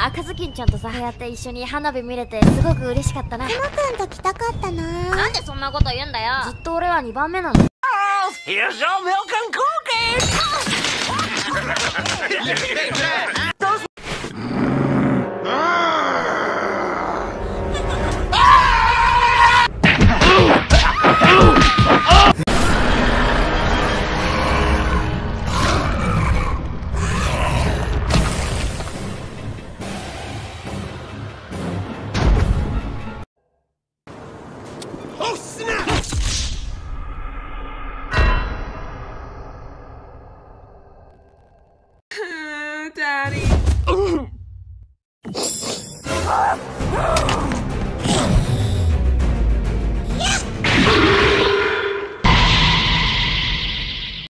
あ、かずきんちゃんとさ、こうやって一緒に花火見れてすごく嬉しかったな。 くまくんと来たかったな。 なんでそんなこと言うんだよ。ずっと俺は2番目なの。 Here's your milk and cookies! Oh snap! Daddy.